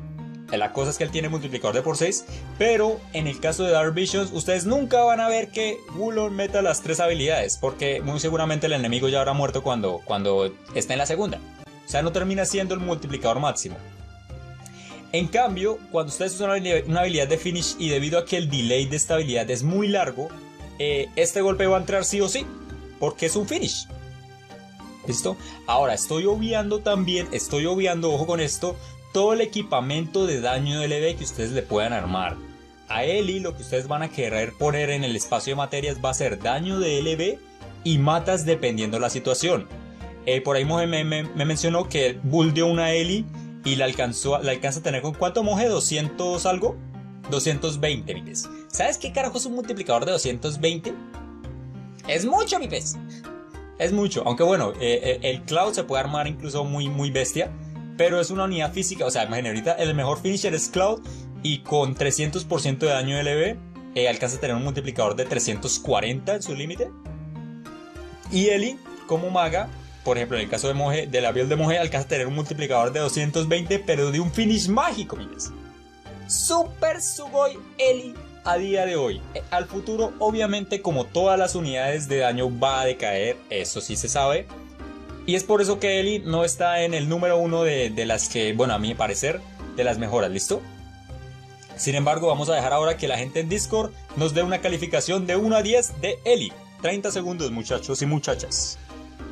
La cosa es que él tiene multiplicador de por seis, pero en el caso de Dark Visions, ustedes nunca van a ver que Wulong meta las tres habilidades, porque muy seguramente el enemigo ya habrá muerto cuando, cuando esté en la segunda. O sea, no termina siendo el multiplicador máximo. En cambio, cuando ustedes usan una habilidad de finish y debido a que el delay de esta habilidad es muy largo, eh, este golpe va a entrar sí o sí, porque es un finish. ¿Listo? Ahora, estoy obviando también, estoy obviando, ojo con esto, todo el equipamiento de daño de L B que ustedes le puedan armar. A Ellie lo que ustedes van a querer poner en el espacio de materias va a ser daño de L B y matas dependiendo la situación. Eh, por ahí Moje me, me, me mencionó que buldeó una Ellie y la, alcanzó, la alcanza a tener con ¿cuánto, Moje? ¿doscientos algo? doscientos veinte, mi pez. ¿Sabes qué carajo es un multiplicador de doscientos veinte? Es mucho, mi pez. Es mucho, aunque bueno, eh, el Cloud se puede armar incluso muy, muy bestia, pero es una unidad física, o sea, imagínate, ahorita el mejor finisher es Cloud y con trescientos por ciento de daño de L B eh, alcanza a tener un multiplicador de trescientos cuarenta en su límite. Y Ellie, como maga, por ejemplo en el caso de Moje, de la build de Moje, alcanza a tener un multiplicador de doscientos veinte, pero de un finish mágico, miles. Super Sugoi Ellie a día de hoy. Al futuro, obviamente, como todas las unidades de daño va a decaer, eso sí se sabe. Y es por eso que Ellie no está en el número uno de, de las que, bueno, a mi parecer, de las mejoras, ¿listo? Sin embargo, vamos a dejar ahora que la gente en Discord nos dé una calificación de uno a diez de Ellie. treinta segundos, muchachos y muchachas.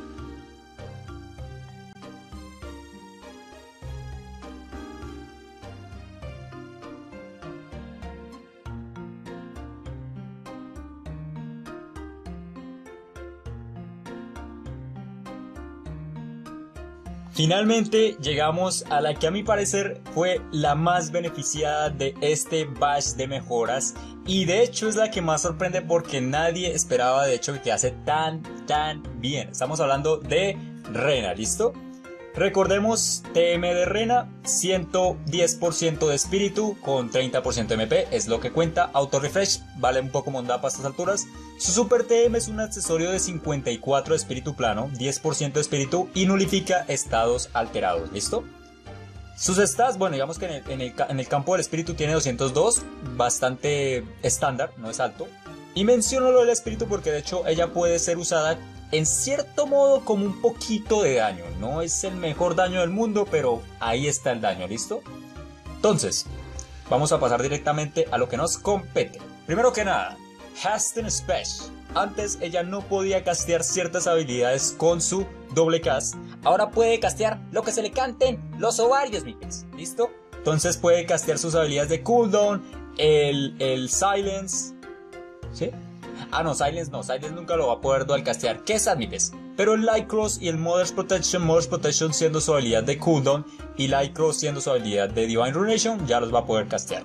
Finalmente llegamos a la que a mi parecer fue la más beneficiada de este batch de mejoras y de hecho es la que más sorprende porque nadie esperaba de hecho que quedase tan tan bien. Estamos hablando de Rena, ¿listo? Recordemos T M de Rena, ciento diez por ciento de espíritu con treinta por ciento de M P, es lo que cuenta. Auto refresh, vale un poco mondá para estas alturas. Su super T M es un accesorio de cincuenta y cuatro de espíritu plano, diez por ciento de espíritu y nulifica estados alterados, ¿listo? Sus stats, bueno, digamos que en el, en, el, en el campo del espíritu tiene doscientos dos, bastante estándar, no es alto. Y menciono lo del espíritu porque de hecho ella puede ser usada en cierto modo como un poquito de daño. No es el mejor daño del mundo, pero ahí está el daño, ¿listo? Entonces, vamos a pasar directamente a lo que nos compete. Primero que nada, Hasten Special. Antes ella no podía castear ciertas habilidades con su doble cast. Ahora puede castear lo que se le canten los ovarios, miques. ¿Listo? Entonces puede castear sus habilidades de cooldown, el, el Silence. ¿Sí? Ah, no, Silence no, Silence nunca lo va a poder dual castear, que es Admites. Pero el Light Cross y el Mother's Protection, Mother's Protection siendo su habilidad de cooldown y Light Cross siendo su habilidad de Divine Ruination, ya los va a poder castear.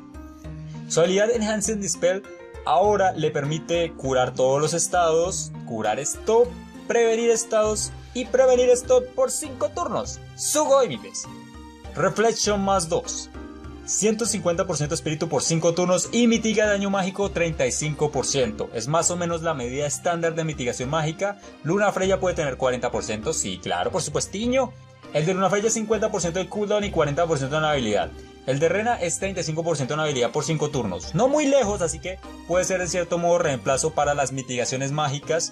Su habilidad Enhanced Dispel ahora le permite curar todos los estados, curar stop, prevenir estados y prevenir stop por cinco turnos. Sugoi, mi pez. Reflection más dos. ciento cincuenta por ciento espíritu por cinco turnos y mitiga daño mágico treinta y cinco por ciento. Es más o menos la medida estándar de mitigación mágica. Luna Freya puede tener cuarenta por ciento, sí, claro, por supuestiño. El de Luna Freya es cincuenta por ciento de cooldown y cuarenta por ciento de habilidad. El de Rena es treinta y cinco por ciento de habilidad por cinco turnos. No muy lejos, así que puede ser en cierto modo reemplazo para las mitigaciones mágicas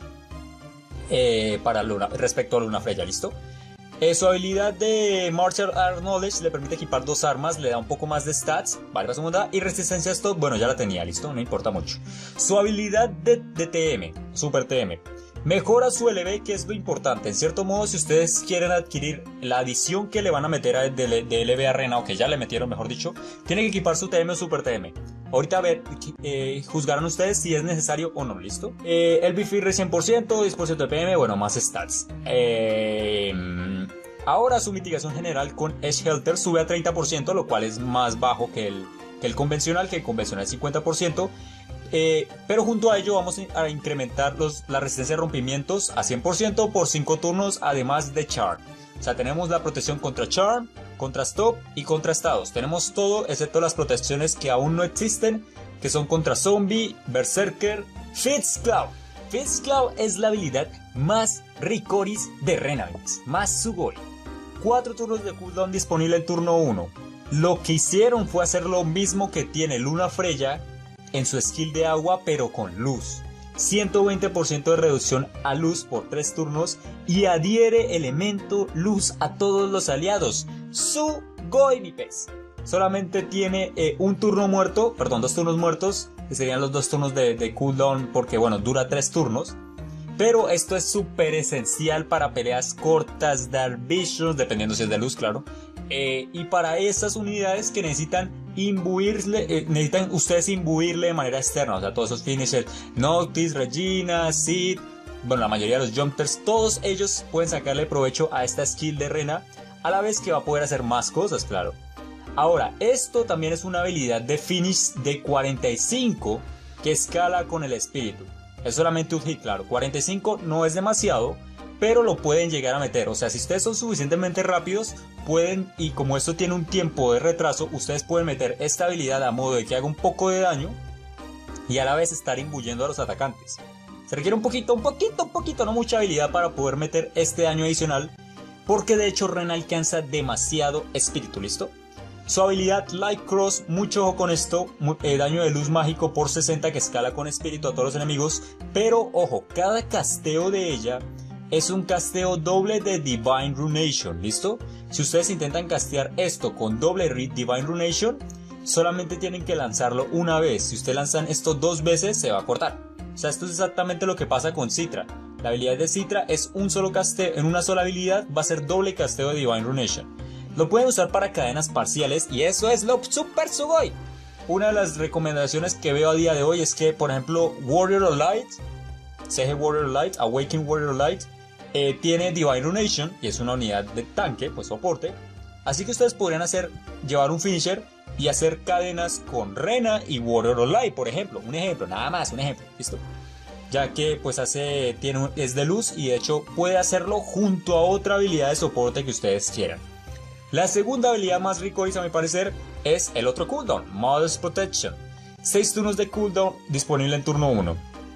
eh, para Luna, respecto a Luna Freya, ¿listo? Eh, su habilidad de Martial Art Knowledge le permite equipar dos armas, le da un poco más de stats, vale para segunda, y resistencia a stop, bueno, ya la tenía, listo, no importa mucho. Su habilidad de, de T M, Super T M, mejora su L B, que es lo importante. En cierto modo, si ustedes quieren adquirir la adición que le van a meter a, de, de L B a Rena, o que ya le metieron, mejor dicho, tienen que equipar su T M o Super T M. Ahorita a ver, eh, juzgarán ustedes si es necesario o no, ¿listo? Eh, el Bifirre cien por ciento, diez por ciento de P M, bueno, más stats. Eh... Ahora su mitigación general con Edge Helter sube a treinta por ciento, lo cual es más bajo que el, que el convencional, que el convencional es cincuenta por ciento. Eh, pero junto a ello vamos a incrementar los, la resistencia de rompimientos a cien por ciento por cinco turnos, además de Charm. O sea, tenemos la protección contra Charm, contra Stop y contra estados. Tenemos todo excepto las protecciones que aún no existen, que son contra Zombie, Berserker, Fitzclaw. Fitzclaw es la habilidad más ricoris de Rena, más Sugoi. cuatro turnos de cooldown disponible en turno uno. Lo que hicieron fue hacer lo mismo que tiene Luna Freya en su skill de agua, pero con luz. ciento veinte por ciento de reducción a luz por tres turnos y adhiere elemento luz a todos los aliados. Sugoi, mi pez. Solamente tiene eh, un turno muerto, perdón, dos turnos muertos, que serían los dos turnos de, de cooldown, porque bueno, dura tres turnos. Pero esto es súper esencial para peleas cortas, Dark Visions, dependiendo si es de luz, claro. Eh, y para esas unidades que necesitan imbuirle, eh, necesitan ustedes imbuirle de manera externa, o sea, todos esos finishers, Noctis, Regina, Sid, bueno, la mayoría de los Jumpers, todos ellos pueden sacarle provecho a esta skill de Rena, a la vez que va a poder hacer más cosas, claro. Ahora, esto también es una habilidad de finish de cuarenta y cinco que escala con el espíritu. Es solamente un hit, claro. cuarenta y cinco no es demasiado, pero lo pueden llegar a meter. O sea, si ustedes son suficientemente rápidos, pueden, y como esto tiene un tiempo de retraso, ustedes pueden meter esta habilidad a modo de que haga un poco de daño y a la vez estar imbuyendo a los atacantes. Se requiere un poquito, un poquito, un poquito, no mucha habilidad para poder meter este daño adicional, porque de hecho Ren alcanza demasiado espíritu, ¿listo? Su habilidad Light Cross, mucho ojo con esto, eh, daño de luz mágico por sesenta que escala con espíritu a todos los enemigos, pero ojo, cada casteo de ella es un casteo doble de Divine Ruination, ¿listo? Si ustedes intentan castear esto con doble Divine Ruination, solamente tienen que lanzarlo una vez. Si ustedes lanzan esto dos veces, se va a cortar. O sea, esto es exactamente lo que pasa con Citra. La habilidad de Citra es un solo casteo, en una sola habilidad va a ser doble casteo de Divine Ruination. Lo pueden usar para cadenas parciales y eso es lo super sugoi. Una de las recomendaciones que veo a día de hoy es que, por ejemplo, Warrior of Light, C G Warrior of Light, Awaken Warrior of Light, eh, tiene Divine Ruination y es una unidad de tanque, pues soporte. Así que ustedes podrían hacer, llevar un finisher y hacer cadenas con Rena y Warrior of Light, por ejemplo. Un ejemplo, nada más, un ejemplo, ¿listo? Ya que pues hace, tiene, es de luz y de hecho puede hacerlo junto a otra habilidad de soporte que ustedes quieran. La segunda habilidad más ricoisa a mi parecer es el otro cooldown, Mother's Protection. seis turnos de cooldown disponible en turno uno.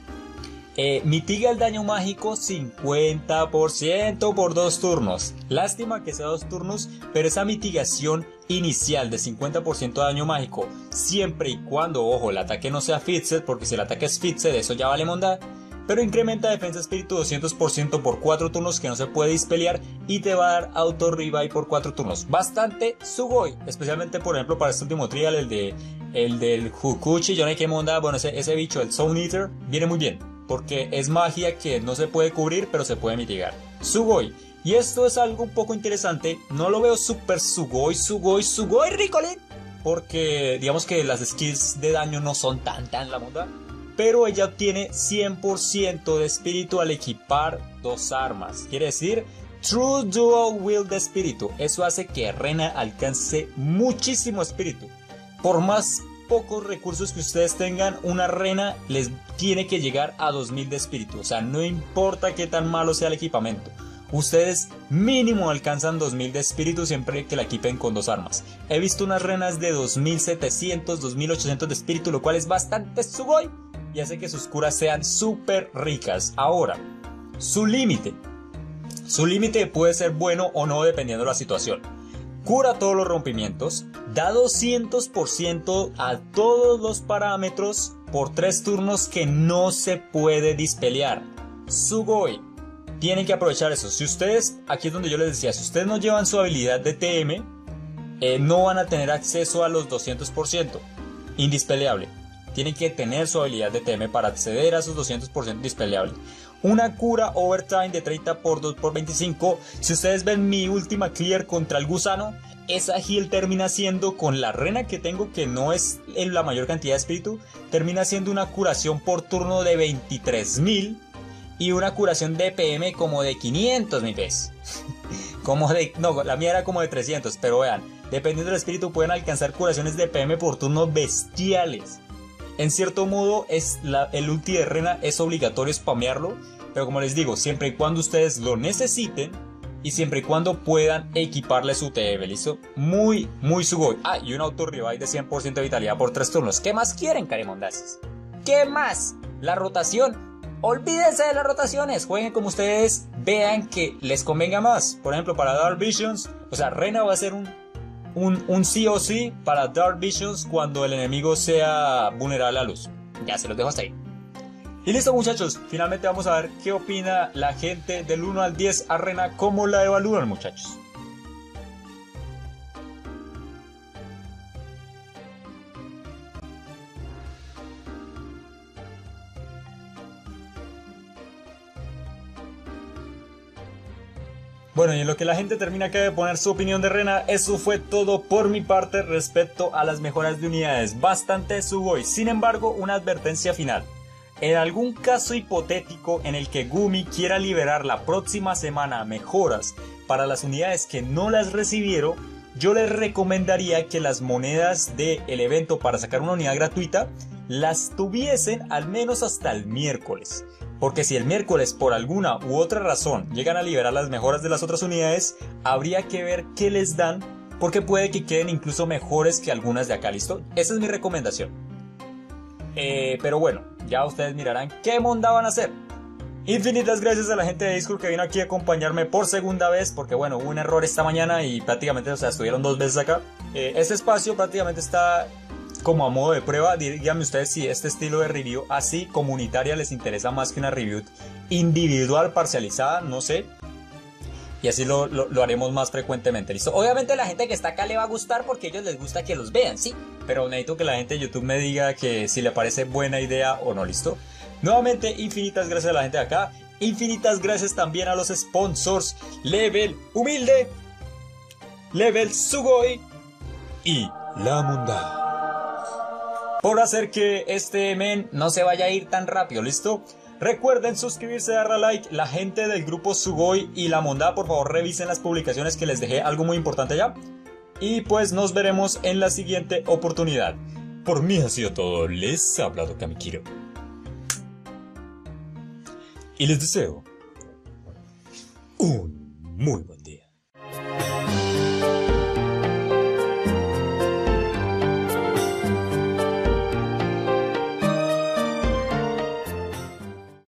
Eh, mitiga el daño mágico cincuenta por ciento por dos turnos. Lástima que sea dos turnos, pero esa mitigación inicial de cincuenta por ciento de daño mágico, siempre y cuando, ojo, el ataque no sea Fixed, porque si el ataque es Fixed, eso ya vale mondad. Pero incrementa defensa espíritu doscientos por ciento por cuatro turnos que no se puede dispelear y te va a dar auto revive por cuatro turnos. Bastante sugoi, especialmente por ejemplo para este último trial, el de el del Hukuchi, yo no sé qué monda, bueno, ese, ese bicho, el Soul Eater, viene muy bien, porque es magia que no se puede cubrir, pero se puede mitigar. Sugoi. Y esto es algo un poco interesante, no lo veo super sugoi, sugoi, sugoi, ricolín, porque digamos que las skills de daño no son tan tan la monda. Pero ella obtiene cien por ciento de espíritu al equipar dos armas. Quiere decir, True Dual Wield de espíritu. Eso hace que Rena alcance muchísimo espíritu. Por más pocos recursos que ustedes tengan, una Rena les tiene que llegar a dos mil de espíritu. O sea, no importa qué tan malo sea el equipamiento. Ustedes mínimo alcanzan dos mil de espíritu siempre que la equipen con dos armas. He visto unas Renas de dos mil setecientos, dos mil ochocientos de espíritu, lo cual es bastante sugoi. Y hace que sus curas sean súper ricas. Ahora, su límite. Su límite puede ser bueno o no dependiendo de la situación. Cura todos los rompimientos. Da doscientos por ciento a todos los parámetros por tres turnos que no se puede dispelear. Sugoi. Tienen que aprovechar eso. Si ustedes, aquí es donde yo les decía, si ustedes no llevan su habilidad de T M, eh, no van a tener acceso a los doscientos por ciento. Indispeleable. Tienen que tener su habilidad de T M para acceder a sus doscientos por ciento dispeleable. Una cura overtime de treinta por dos por veinticinco. Si ustedes ven mi última clear contra el gusano, esa heal termina siendo con la Rena que tengo, que no es en la mayor cantidad de espíritu, termina siendo una curación por turno de veintitrés mil y una curación de P M como de quinientos, mi pez. Como de, no, la mía era como de trescientos, pero vean, dependiendo del espíritu pueden alcanzar curaciones de P M por turno bestiales. En cierto modo, es la, el ulti de Rena es obligatorio spamearlo, pero como les digo, siempre y cuando ustedes lo necesiten y siempre y cuando puedan equiparle su T M, ¿listo? Muy, muy sugoi. Ah, y un auto revive de cien por ciento de vitalidad por tres turnos. ¿Qué más quieren, caremondaces? ¿Qué más? La rotación. Olvídense de las rotaciones, jueguen como ustedes vean que les convenga más. Por ejemplo, para Dark Visions, o sea, Rena va a ser un un, un sí o sí para Dark Visions cuando el enemigo sea vulnerable a la luz. Ya se los dejo hasta ahí. Y listo muchachos, finalmente vamos a ver qué opina la gente del uno al diez a Rena, cómo la evalúan muchachos. Bueno, y en lo que la gente termina acá de poner su opinión de Rena, eso fue todo por mi parte respecto a las mejoras de unidades. Bastante Sugoi. Sin embargo, una advertencia final. En algún caso hipotético en el que Gumi quiera liberar la próxima semana mejoras para las unidades que no las recibieron, yo les recomendaría que las monedas del evento para sacar una unidad gratuita las tuviesen al menos hasta el miércoles. Porque si el miércoles por alguna u otra razón llegan a liberar las mejoras de las otras unidades, habría que ver qué les dan, porque puede que queden incluso mejores que algunas de acá, ¿listo? Esa es mi recomendación. Eh, pero bueno, ya ustedes mirarán qué monda van a hacer. Infinitas gracias a la gente de Discord que vino aquí a acompañarme por segunda vez, porque bueno, hubo un error esta mañana y prácticamente, o sea, estuvieron dos veces acá. Eh, este espacio prácticamente está como a modo de prueba. Díganme ustedes si este estilo de review así comunitaria les interesa más que una review individual parcializada, no sé. Y así lo, lo, lo haremos más frecuentemente, ¿listo? Obviamente a la gente que está acá le va a gustar porque a ellos les gusta que los vean, ¿sí? Pero necesito que la gente de YouTube me diga que si le parece buena idea o no, ¿listo? Nuevamente, infinitas gracias a la gente de acá. Infinitas gracias también a los sponsors Level Humilde, Level Sugoi y La Munda, por hacer que este men no se vaya a ir tan rápido, ¿listo? Recuerden suscribirse, darle a like. La gente del grupo Sugoi y La Monda, por favor revisen las publicaciones que les dejé algo muy importante allá. Y pues nos veremos en la siguiente oportunidad. Por mí ha sido todo, les ha hablado Kamikiro. Y les deseo un muy buen